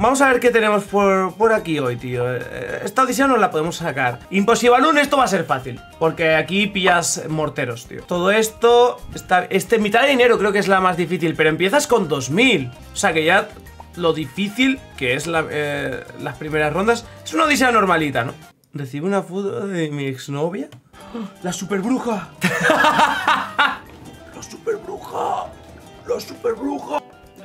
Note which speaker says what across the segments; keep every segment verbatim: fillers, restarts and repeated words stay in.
Speaker 1: vamos a ver qué tenemos por, por aquí hoy, tío. Esta odisea nos la podemos sacar. Impossible Balloon, esto va a ser fácil, porque aquí pillas morteros, tío. Todo esto, está, este mitad de dinero creo que es la más difícil, pero empiezas con dos mil. O sea que ya lo difícil que es la, eh, las primeras rondas es una odisea normalita, ¿no? Recibe una foto de mi exnovia. ¡La superbruja! ¡La superbruja! ¡La superbruja!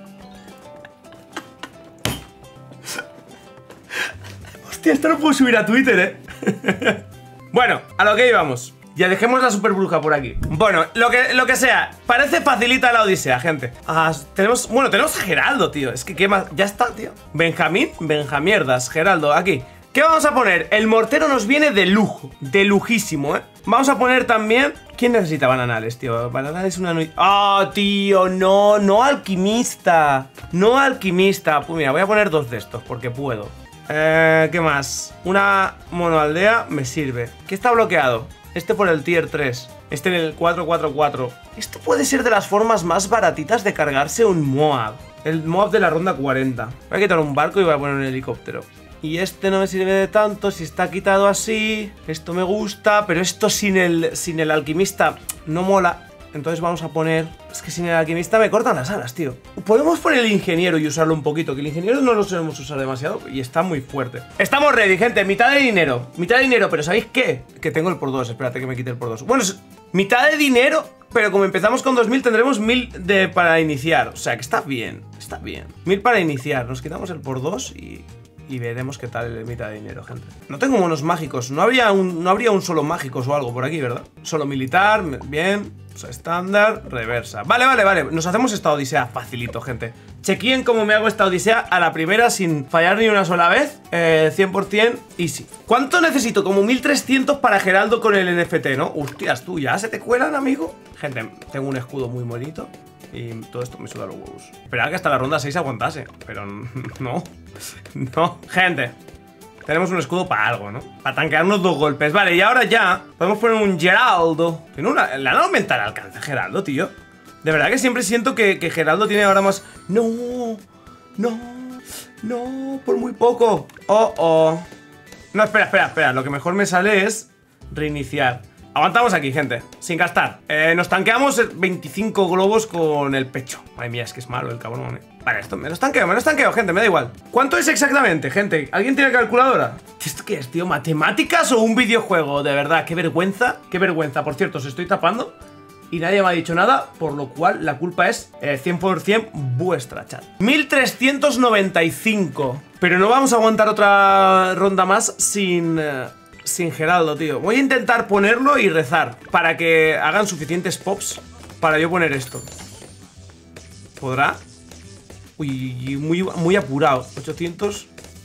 Speaker 1: Hostia, esto lo puedo subir a Twitter, ¿eh? Bueno, a lo que íbamos. Ya dejemos la superbruja por aquí. Bueno, lo que, lo que sea. Parece facilita la odisea, gente. Ah, tenemos, bueno, tenemos a Geraldo, tío. Es que qué más, ya está, tío. Benjamín, Benjamierdas, Geraldo, aquí. ¿Qué vamos a poner? El mortero nos viene de lujo, de lujísimo, ¿eh? Vamos a poner también... ¿Quién necesita bananales, tío? Bananales una... ¡Ah, oh, tío! No, no alquimista. No alquimista. Pues mira, voy a poner dos de estos porque puedo. Eh, ¿qué más? Una monoaldea me sirve. ¿Qué está bloqueado? Este por el tier tres. Este en el cuatro cuatro cuatro. Esto puede ser de las formas más baratitas de cargarse un Moab. El Moab de la ronda cuarenta. Voy a quitar un barco y voy a poner un helicóptero. Y este no me sirve de tanto, si está quitado así. Esto me gusta, pero esto sin el, sin el alquimista no mola. Entonces vamos a poner... Es que sin el alquimista me cortan las alas, tío. Podemos poner el ingeniero y usarlo un poquito, que el ingeniero no lo solemos usar demasiado y está muy fuerte. Estamos ready, gente, mitad de dinero. Mitad de dinero, pero ¿sabéis qué? Que tengo el por dos, espérate que me quite el por dos. Bueno, es mitad de dinero, pero como empezamos con dos mil tendremos mil de, para iniciar. O sea, que está bien, está bien. mil para iniciar, nos quitamos el por dos y... Y veremos qué tal el mitad de dinero, gente. No tengo monos mágicos. No habría un, no habría un solo mágicos o algo por aquí, ¿verdad? Solo militar, bien. O sea, estándar, reversa. Vale, vale, vale. Nos hacemos esta odisea facilito, gente. Chequeen cómo me hago esta odisea a la primera sin fallar ni una sola vez. Eh, cien por cien easy. ¿Cuánto necesito? Como mil trescientos para Geraldo con el N F T, ¿no? Hostias, tú, ¿ya se te cuelan, amigo? Gente, tengo un escudo muy bonito. Y todo esto me suda los huevos. Esperaba que hasta la ronda seis aguantase. Pero no. No. Gente, tenemos un escudo para algo, ¿no? Para tanquearnos dos golpes. Vale, y ahora ya podemos poner un Geraldo. Tiene una... Le han aumentado el alcance a Geraldo, tío. De verdad que siempre siento que, que Geraldo tiene ahora más... No. No. No. Por muy poco. Oh, oh. No, espera, espera, espera. Lo que mejor me sale es reiniciar. Aguantamos aquí, gente, sin gastar. eh, Nos tanqueamos veinticinco globos con el pecho. Madre mía, es que es malo el cabrón, eh. Vale, esto me los tanqueo, me los tanqueo, gente, me da igual. ¿Cuánto es exactamente, gente? ¿Alguien tiene calculadora? ¿Esto qué es, tío? ¿Matemáticas o un videojuego? De verdad, qué vergüenza. Qué vergüenza, por cierto, os estoy tapando y nadie me ha dicho nada, por lo cual la culpa es eh, cien por cien vuestra, chat. Mil trescientos noventa y cinco. Pero no vamos a aguantar otra ronda más sin... Eh, Sin Geraldo, tío. Voy a intentar ponerlo y rezar para que hagan suficientes pops para yo poner esto. ¿Podrá? Uy, muy, muy apurado. ochocientos.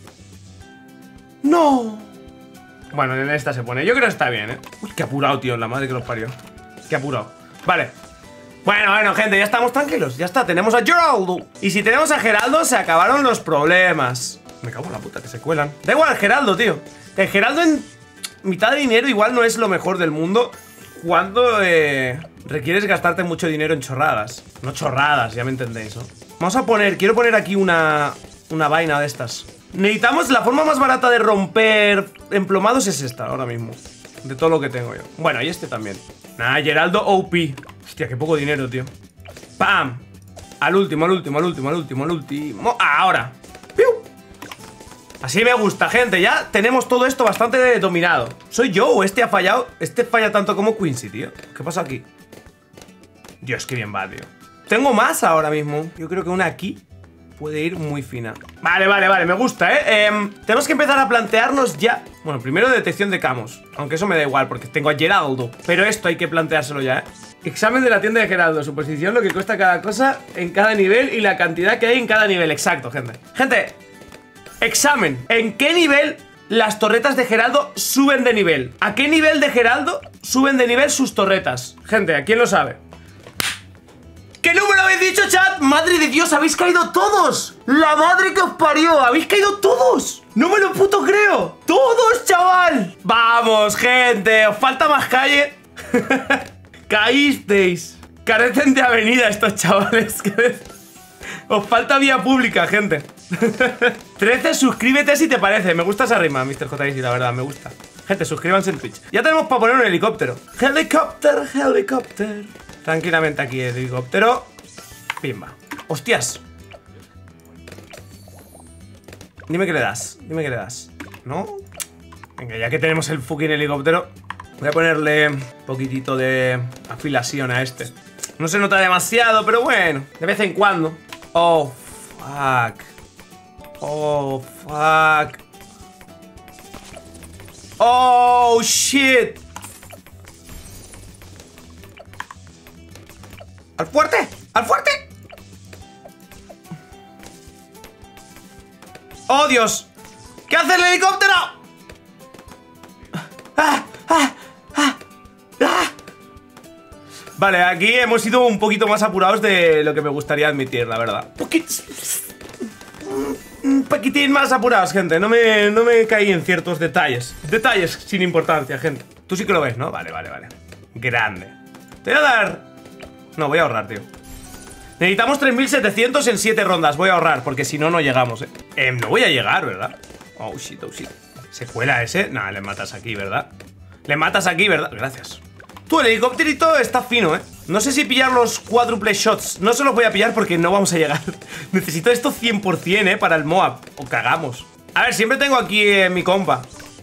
Speaker 1: ¡No! Bueno, en esta se pone. Yo creo que está bien, ¿eh? Uy, qué apurado, tío. La madre que los parió. Qué apurado. Vale. Bueno, bueno, gente, ya estamos tranquilos. Ya está, tenemos a Geraldo. Y si tenemos a Geraldo, se acabaron los problemas. Me cago en la puta, que se cuelan. Da igual, Geraldo, tío. El Geraldo en... mitad de dinero igual no es lo mejor del mundo cuando eh, requieres gastarte mucho dinero en chorradas. No chorradas, ya me entendéis, ¿no? Vamos a poner, quiero poner aquí una, una vaina de estas. Necesitamos, la forma más barata de romper emplomados es esta, ahora mismo. De todo lo que tengo yo. Bueno, y este también. Nada, Geraldo O P. Hostia, qué poco dinero, tío. ¡Pam! Al último, al último, al último, al último, al último. ¡Ahora! ¡Piu! Así me gusta, gente, ya tenemos todo esto bastante dominado. ¿Soy yo o este ha fallado? Este falla tanto como Quincy, tío. ¿Qué pasa aquí? Dios, qué bien va, tío. Tengo más ahora mismo. Yo creo que una aquí puede ir muy fina. Vale, vale, vale, me gusta, ¿eh? eh tenemos que empezar a plantearnos ya. Bueno, primero detección de camos. Aunque eso me da igual porque tengo a Geraldo. Pero esto hay que planteárselo ya, ¿eh? Examen de la tienda de Geraldo. Su posición, lo que cuesta cada cosa en cada nivel y la cantidad que hay en cada nivel. Exacto, gente. Gente, examen. ¿En qué nivel las torretas de Geraldo suben de nivel? ¿A qué nivel de Geraldo suben de nivel sus torretas? Gente, ¿a quién lo sabe? ¿Qué número habéis dicho, chat? ¡Madre de Dios! ¡Habéis caído todos! ¡La madre que os parió! ¡Habéis caído todos! ¡No me lo puto creo! ¡Todos, chaval! ¡Vamos, gente! ¡Os falta más calle! ¡Caísteis! Carecen de avenida estos chavales. Os falta vía pública, gente. trece, suscríbete si te parece. Me gusta esa rima, mister J X, la verdad, me gusta. Gente, suscríbanse en Twitch. Ya tenemos para poner un helicóptero. Helicóptero, helicóptero. Tranquilamente aquí el helicóptero. Pimba. Hostias. Dime que le das, dime que le das. ¿No? Venga, ya que tenemos el fucking helicóptero, voy a ponerle un poquitito de afilación a este. No se nota demasiado, pero bueno, de vez en cuando. Oh, fuck. Oh, fuck. Oh, shit. ¡Al fuerte! ¡Al fuerte! ¡Oh, Dios! ¿Qué hace el helicóptero? ¡Ah! ¡Ah! ¡Ah! ¡Ah! Vale, aquí hemos ido un poquito más apurados de lo que me gustaría admitir, la verdad. Poquit... Un poquitín más apurados, gente. No me, no me caí en ciertos detalles. Detalles sin importancia, gente. Tú sí que lo ves, ¿no? Vale, vale, vale. Grande. Te voy a dar... No, voy a ahorrar, tío. Necesitamos tres mil setecientos en siete rondas. Voy a ahorrar, porque si no, no llegamos, eh. eh No voy a llegar, ¿verdad? Oh, shit, oh, shit. ¿Se cuela ese? Nah, le matas aquí, ¿verdad? Le matas aquí, ¿verdad? Gracias. Tú, el helicópterito está fino, ¿eh? No sé si pillar los cuádruple shots. No se los voy a pillar porque no vamos a llegar. Necesito esto cien por cien, ¿eh? Para el Moab. O cagamos. A ver, siempre tengo aquí eh, mi compa.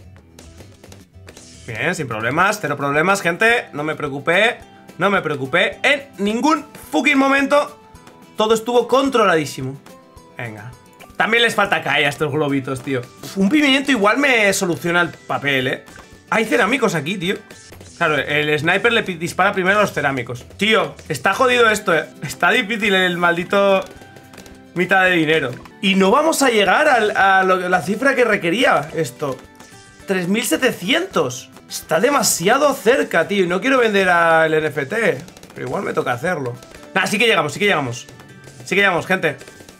Speaker 1: Bien, sin problemas. Cero problemas, gente. No me preocupé. No me preocupé. En ningún fucking momento. Todo estuvo controladísimo. Venga. También les falta calle a estos globitos, tío. Uf, un pimiento igual me soluciona el papel, ¿eh? Hay cerámicos aquí, tío. Claro, el sniper le dispara primero a los cerámicos. Tío, está jodido esto, ¿eh? Está difícil el maldito mitad de dinero. Y no vamos a llegar a, a lo, la cifra que requería esto. tres mil setecientos. Está demasiado cerca, tío. Y no quiero vender al N F T. Pero igual me toca hacerlo. Nah, sí que llegamos, sí que llegamos. Sí que llegamos, gente.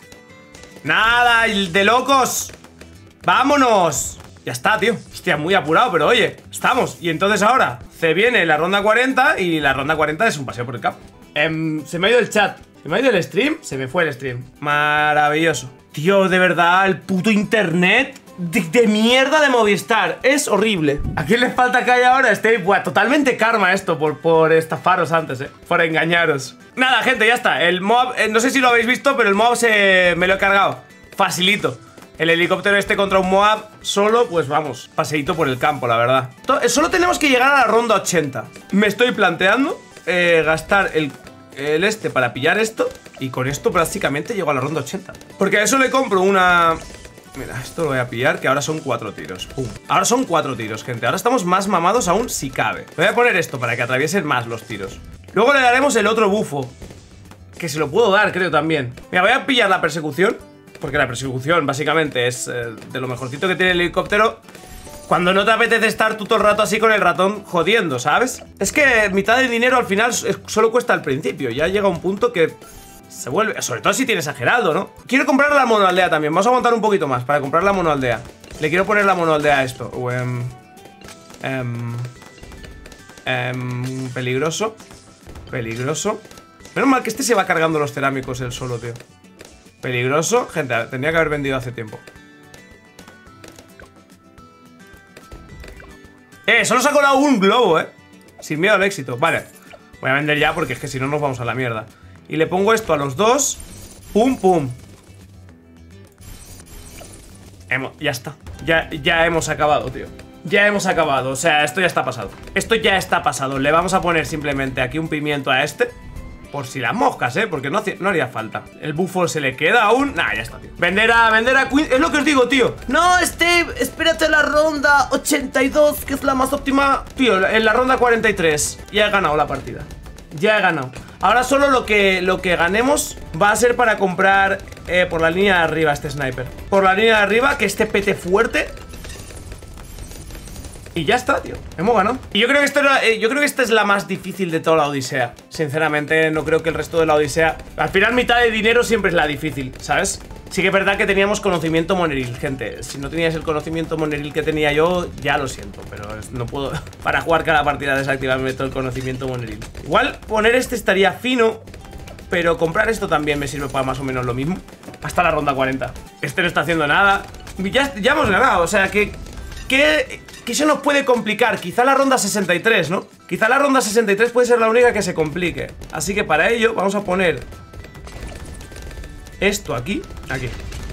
Speaker 1: Nada, de locos. ¡Vámonos! Ya está, tío. Hostia, muy apurado, pero oye, estamos. Y entonces ahora se viene la ronda cuarenta. Y la ronda cuarenta es un paseo por el campo. eh, Se me ha ido el chat. Se me ha ido el stream. Se me fue el stream. Maravilloso. Tío, de verdad, el puto internet de, de mierda de Movistar. Es horrible. ¿A quién le falta calle ahora? Este, buah, totalmente karma esto por, por estafaros antes, eh. Por engañaros. Nada, gente, ya está. El Moab, eh, no sé si lo habéis visto, pero el Moab se, me lo he cargado. Facilito. El helicóptero este contra un Moab solo, pues vamos, paseíto por el campo, la verdad. Solo tenemos que llegar a la ronda ochenta. Me estoy planteando eh, gastar el, el este para pillar esto. Y con esto prácticamente llego a la ronda ochenta. Porque a eso le compro una... Mira, esto lo voy a pillar, que ahora son cuatro tiros. Pum. Ahora son cuatro tiros, gente. Ahora estamos más mamados aún si cabe. Voy a poner esto para que atraviesen más los tiros. Luego le daremos el otro bufo, que se lo puedo dar, creo, también. Mira, voy a pillar la persecución, porque la persecución básicamente es eh, de lo mejorcito que tiene el helicóptero. Cuando no te apetece estar tú todo el rato así con el ratón jodiendo, ¿sabes? Es que mitad del dinero al final solo cuesta al principio. Ya llega un punto que se vuelve... Sobre todo si tienes a Geraldo, ¿no? Quiero comprar la monoaldea también. Vamos a aguantar un poquito más para comprar la monoaldea. Le quiero poner la monoaldea a esto. O, um, um, um, peligroso. Peligroso. Menos mal que este se va cargando los cerámicos él solo, tío. Peligroso. Gente, tendría que haber vendido hace tiempo. Eh, solo se ha colado un globo, eh. Sin miedo al éxito. Vale, voy a vender ya porque es que si no nos vamos a la mierda. Y le pongo esto a los dos. Pum, pum. Hemos, ya está. Ya, ya hemos acabado, tío. Ya hemos acabado. O sea, esto ya está pasado. Esto ya está pasado. Le vamos a poner simplemente aquí un pimiento a este. Por si las moscas, ¿eh? Porque no, no haría falta. El bufo se le queda aún. Nah, ya está, tío. Vender a, vender a Queen. Es lo que os digo, tío. No, Steve, espérate la ronda ochenta y dos, que es la más óptima. Tío, en la ronda cuarenta y tres ya he ganado la partida. Ya he ganado. Ahora solo lo que, lo que ganemos va a ser para comprar eh, por la línea de arriba este sniper. Por la línea de arriba, que este pete fuerte. Y ya está, tío, hemos ganado. Y yo creo que esto era, eh, yo creo que esta es la más difícil de toda la odisea. Sinceramente, no creo que el resto de la odisea... Al final, mitad de dinero siempre es la difícil, ¿sabes? Sí que es verdad que teníamos conocimiento moneril, gente. Si no teníais el conocimiento moneril que tenía yo, ya lo siento. Pero no puedo, para jugar cada partida, desactivarme todo el conocimiento moneril. Igual poner este estaría fino. pero comprar esto también me sirve para más o menos lo mismo. Hasta la ronda cuarenta. Este no está haciendo nada. Ya, ya hemos ganado, o sea que... Que, que eso nos puede complicar. Quizá la ronda sesenta y tres, ¿no? Quizá la ronda sesenta y tres puede ser la única que se complique. Así que para ello vamos a poner esto aquí. Aquí.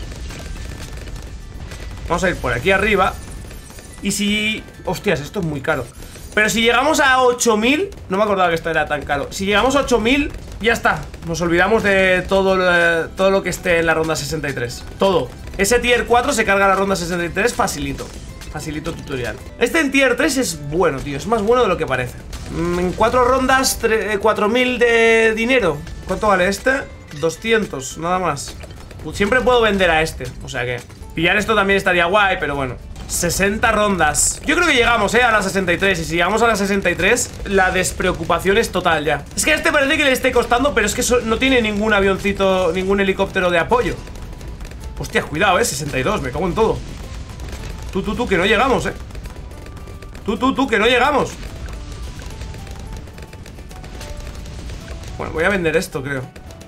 Speaker 1: Vamos a ir por aquí arriba. Y si... Hostias, esto es muy caro. Pero si llegamos a ocho mil... No me acordaba que esto era tan caro. Si llegamos a ocho mil, ya está. Nos olvidamos de todo lo, todo lo que esté en la ronda sesenta y tres. Todo. Ese tier cuatro se carga la ronda sesenta y tres facilito. Facilito tutorial. Este en tier tres es bueno, tío. Es más bueno de lo que parece. En cuatro rondas, cuatro mil de dinero. ¿Cuánto vale este? doscientos, nada más. Siempre puedo vender a este. O sea que pillar esto también estaría guay, pero bueno. sesenta rondas. Yo creo que llegamos, eh, a la sesenta y tres. Y si llegamos a la sesenta y tres, la despreocupación es total ya. Es que a este parece que le esté costando, pero es que no tiene ningún avioncito, ningún helicóptero de apoyo. Hostia, cuidado, eh, sesenta y dos, me cago en todo. Tú, tú, tú, que no llegamos, eh. Tú, tú, tú, que no llegamos. Bueno, voy a vender esto, creo.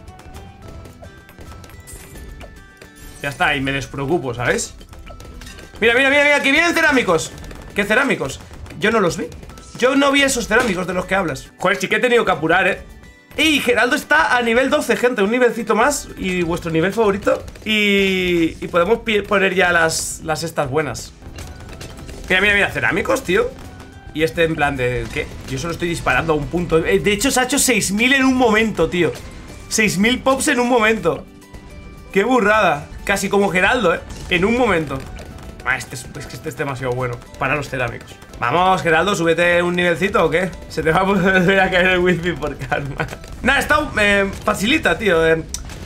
Speaker 1: Ya está, y me despreocupo, ¿sabes? Mira, mira, mira, mira, que vienen cerámicos. ¿Qué cerámicos? Yo no los vi. Yo no vi esos cerámicos de los que hablas. Joder, sí que he tenido que apurar, eh. Y Geraldo está a nivel doce, gente. Un nivelcito más. Y vuestro nivel favorito. Y, y podemos poner ya las, las estas buenas. Mira, mira, mira, cerámicos, tío. Y este en plan de... ¿Qué? Yo solo estoy disparando a un punto. De hecho, se ha hecho seis mil en un momento, tío. seis mil pops en un momento. Qué burrada. Casi como Geraldo, eh. En un momento. Ah, este es, es que este es demasiado bueno para los cerámicos. Vamos, Geraldo, súbete un nivelcito o qué. Se te va a volver a caer el wifi por calma. Nada, está eh, facilita, tío. eh.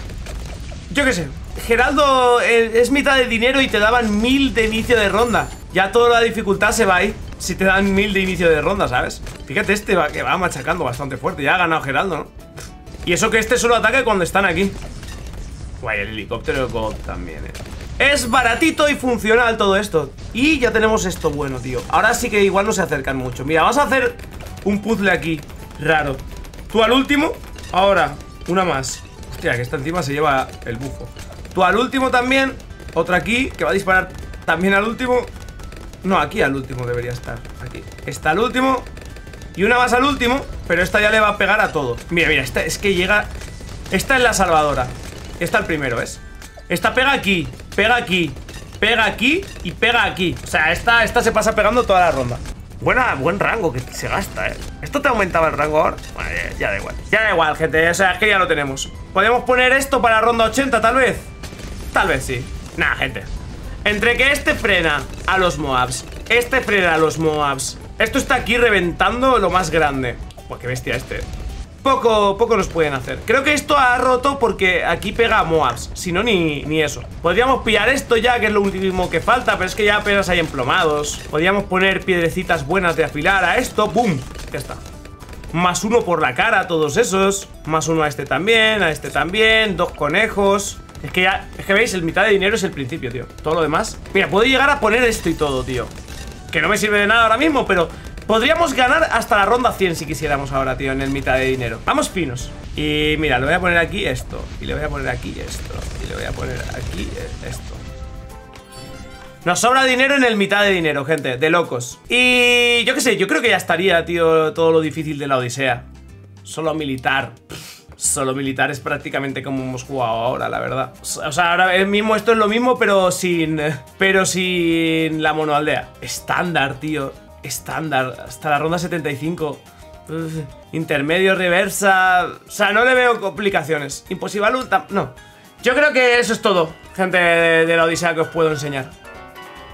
Speaker 1: Yo qué sé. Geraldo eh, es mitad de dinero y te daban mil de inicio de ronda. Ya toda la dificultad se va ahí si te dan mil de inicio de ronda, ¿sabes? Fíjate este va, que va machacando bastante fuerte. Ya ha ganado Geraldo, ¿no? Y eso que este solo ataca cuando están aquí. Guay, el helicóptero God también, eh. Es baratito y funcional todo esto. Y ya tenemos esto bueno, tío. Ahora sí que igual no se acercan mucho. Mira, vamos a hacer un puzzle aquí raro. Tú al último. Ahora, una más. Hostia, que esta encima se lleva el bufo. Tú al último también. Otra aquí, que va a disparar también al último. No, aquí al último debería estar. Aquí. Esta al último. Y una más al último. Pero esta ya le va a pegar a todo. Mira, mira, esta es que llega. Esta es la salvadora. Esta el primero, ¿ves? Esta pega aquí, pega aquí, pega aquí y pega aquí. O sea, esta, esta se pasa pegando toda la ronda. Buena, buen rango que se gasta, ¿eh? ¿Esto te aumentaba el rango ahora? Bueno, ya, ya da igual. Ya da igual, gente. O sea, es que ya lo tenemos. ¿Podemos poner esto para ronda ochenta, tal vez? Tal vez sí. Nah, gente. Entre que este frena a los Moabs, este frena a los Moabs, esto está aquí reventando lo más grande. Buah, qué bestia este. Poco, poco nos pueden hacer. Creo que esto ha roto porque aquí pega a Moabs. Si no, ni, ni eso. Podríamos pillar esto ya, que es lo último que falta, pero es que ya apenas hay emplomados. Podríamos poner piedrecitas buenas de afilar a esto. ¡Bum! Ya está. Más uno por la cara a todos esos. Más uno a este también, a este también. Dos conejos. Es que ya, es que veis, el mitad de dinero es el principio, tío. Todo lo demás. Mira, puedo llegar a poner esto y todo, tío. Que no me sirve de nada ahora mismo, pero... podríamos ganar hasta la ronda cien si quisiéramos ahora, tío, en el mitad de dinero. Vamos finos. Y mira, le voy a poner aquí esto. Y le voy a poner aquí esto. Y le voy a poner aquí esto. Nos sobra dinero en el mitad de dinero, gente. De locos. Y yo qué sé, yo creo que ya estaría, tío, todo lo difícil de la Odisea. Solo militar. Solo militar es prácticamente como hemos jugado ahora, la verdad. O sea, ahora mismo esto es lo mismo, pero sin... Pero sin la monoaldea. Estándar, tío. Estándar, hasta la ronda setenta y cinco. Uf, intermedio, reversa. O sea, no le veo complicaciones. Imposible, no. Yo creo que eso es todo, gente de, de la Odisea, que os puedo enseñar.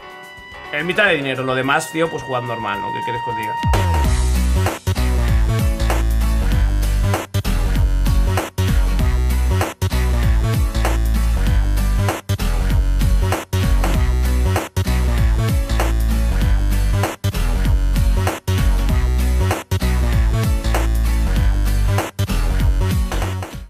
Speaker 1: En mitad de dinero, lo demás, tío, pues jugad normal, ¿no? ¿Qué queréis que os diga?